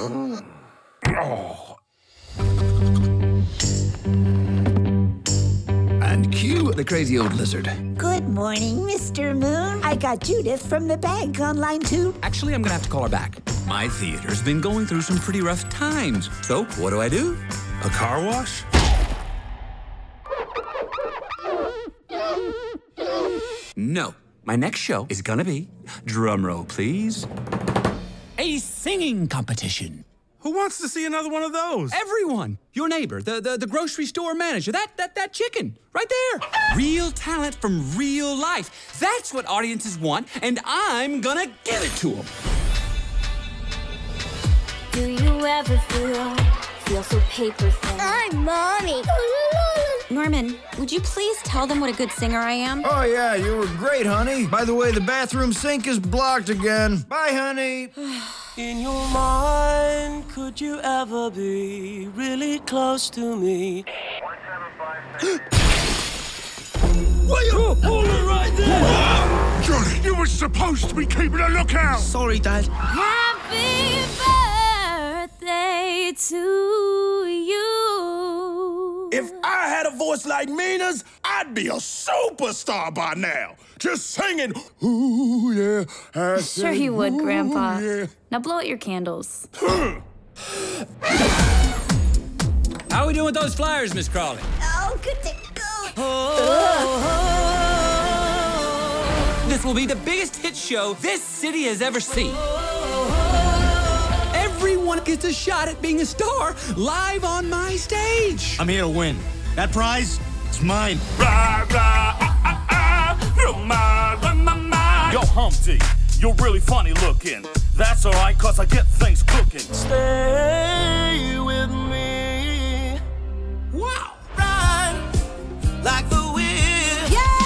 And cue the crazy old lizard. Good morning, Mr. Moon. I got Judith from the bank on line 2. Actually, I'm gonna have to call her back. My theater's been going through some pretty rough times. So, what do? A car wash? No. My next show is gonna be, drumroll please, a singing competition. Who wants to see another one of those? Everyone. Your neighbor, the grocery store manager, that chicken, right there. Real talent from real life. That's what audiences want, and I'm gonna give it to them. Do you ever feel so paper thin? I'm Mommy. Norman, would you please tell them what a good singer I am? Oh, yeah, you were great, honey. By the way, the bathroom sink is blocked again. Bye, honey. In your mind, could you ever be really close to me? Will you hold it right there? Johnny, you were supposed to be keeping a lookout. Sorry, Dad. Happy birthday to you. If I had a voice like Mina's, I'd be a superstar by now. Just singing, ooh, yeah. Sure you would, Grandpa. Yeah. Now blow out your candles. How are we doing with those flyers, Miss Crawley? Oh, good to go. This will be the biggest hit show this city has ever seen. Everyone gets a shot at being a star live on my stage. I'm here to win. That prize, it's mine. Yo, Humpty, you're really funny looking. That's all right, 'cause I get things cooking. Stay with me. Wow. Ride like the wind. Yeah!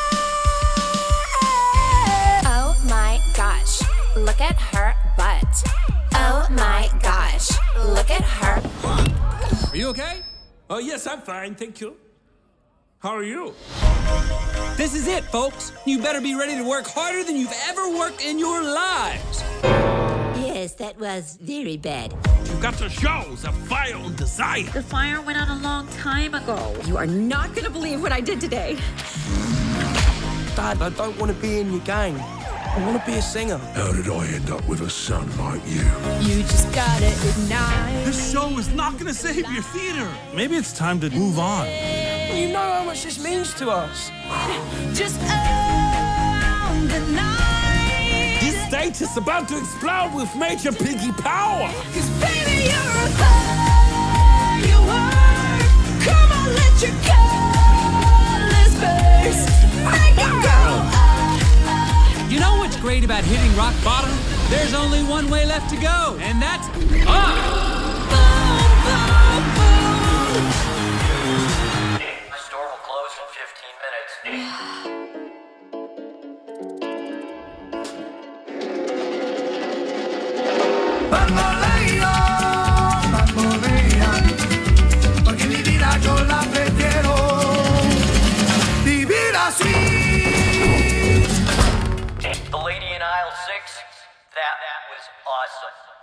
Oh my gosh, look at her butt. Oh my gosh, look at her. Are you okay? Oh, yes, I'm fine, thank you. How are you? This is it, folks. You better be ready to work harder than you've ever worked in your lives. Yes, that was very bad. You got to show the fire and desire. The fire went out a long time ago. You are not gonna believe what I did today. Dad, I don't want to be in your gang. I want to be a singer. How did I end up with a son like you? You just gotta ignite. This show is not gonna save your theater. Maybe it's time to move on. You know how much this means to us. Just own the night. This stage is about to explode with major piggy power. 'Cause baby, you're a firework. Come on, let your colors burst. Make it go. You know what's great about hitting rock bottom? There's only one way left to go, and that's up. Boom, boom, boom. The store will close in 15 minutes. Bamboleo, bambolea, porque mi vida yo la prefiero vivir así. The lady in aisle 6, that was awesome.